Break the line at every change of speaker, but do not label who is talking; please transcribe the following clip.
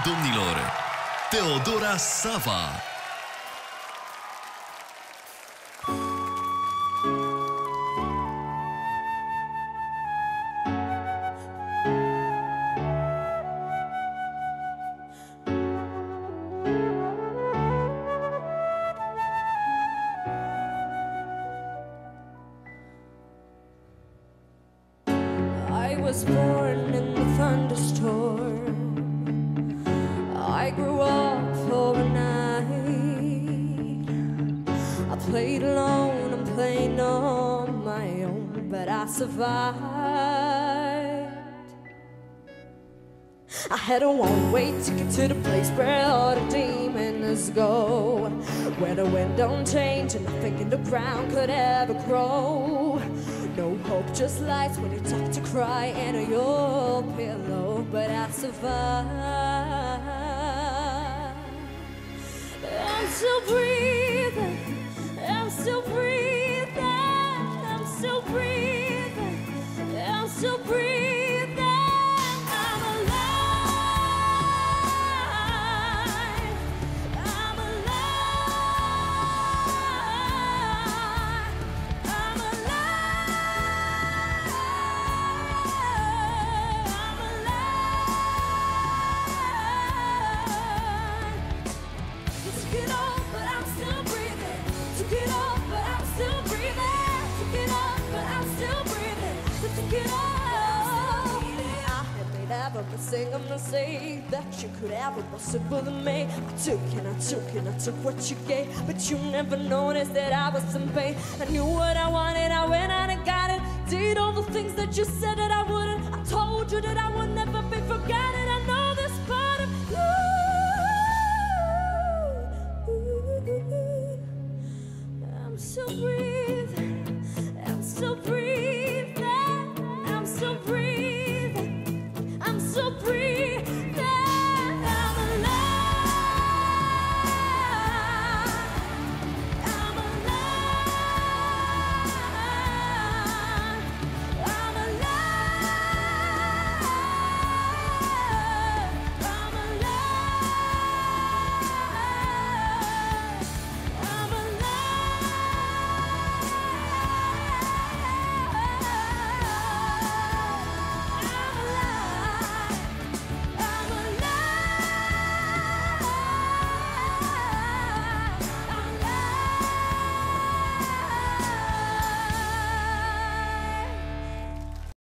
domnilor, Teodora Sava.
I was born in the thunderstorm. I grew up overnight. I played alone and playing on my own, but I survived. I had a one-way ticket to the place where all the demons go, where the wind don't change and nothing in the ground could ever grow. No hope, just lights when you talk to cry and your pillow. But I survived. I'm still breathing. I'm still breathing. I'm still breathing. I'm still breathing. I'm alive. I'm alive. I'm alive. I'm alive. Took it off, but I'm still breathing. Took it off, but I'm still breathing. Took it off, but I'm still breathing. Took it off. I had made every single mistake that you could ever possibly make. I took and I took and I took what you gave, but you never noticed that I was in pain. I knew what I wanted, I went out and got it. Did all the things that you said that I wouldn't. I told you that I would never be forgotten.